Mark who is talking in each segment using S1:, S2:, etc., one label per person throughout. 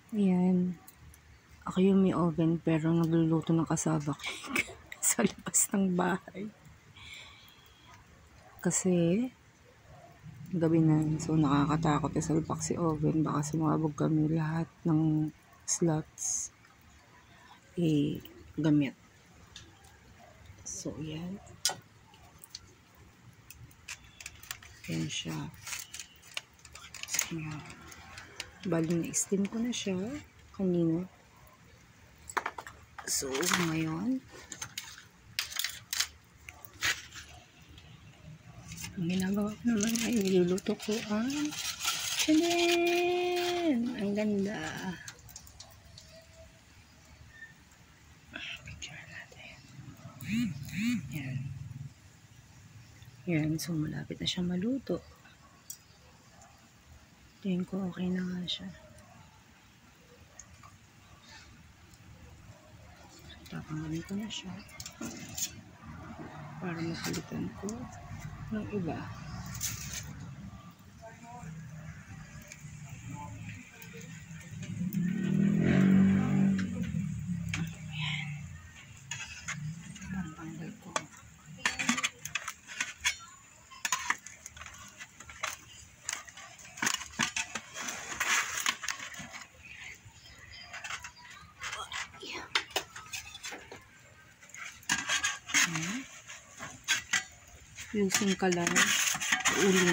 S1: Ayan. Ako yung may oven pero nagluluto ng cassava cake sa labas ng bahay. Kasi gabi na, so nakakatakot isalpak si oven. Baka sumabog kami lahat ng slots gamit. So yan. Yan siya. Bali na-steam ko na siya kanina. So ngayon ang ginagawa ko naman ay niluluto ko ang Chanel! Ang ganda! Picture natin. Yan. Yan. So malapit na siya maluto. Tingin ko okay na nga siya. Tatanggalin ko na siya para mapalitan ko ng iba. Ayan. Tatanggal ko. Using color uling.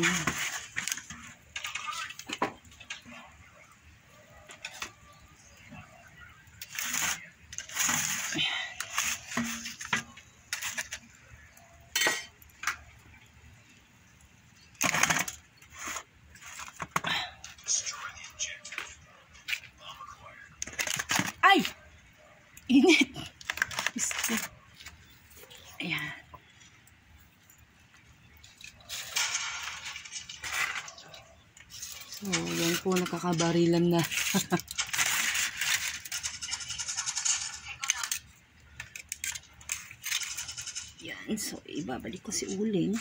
S1: Ay! Init! Ayan. So, yan po, nakakabarilan na. Yan, so, ibabalik ko si uling.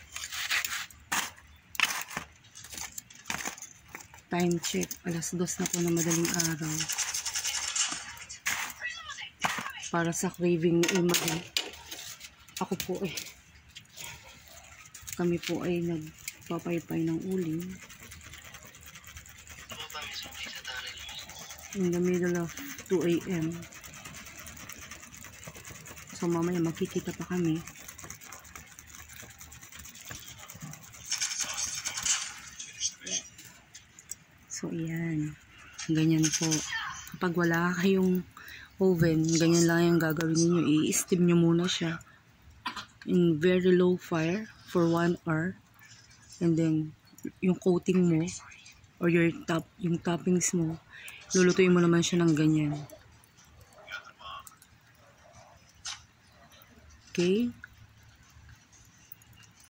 S1: Time check, 2:00 na po na madaling araw. Para sa craving ni Imay. Ako po kami po ay nagpapaypay ng uling. In the middle of 2 AM. So mamaya magkikita pa kami. So yan. Ganyan po. Kapag wala kayong oven, ganyan lang yung gagawin niyo. I-steam nyo muna siya in very low fire for 1 hour. And then yung coating mo or yung toppings mo, lulutuin mo naman siya ng ganyan. Okay?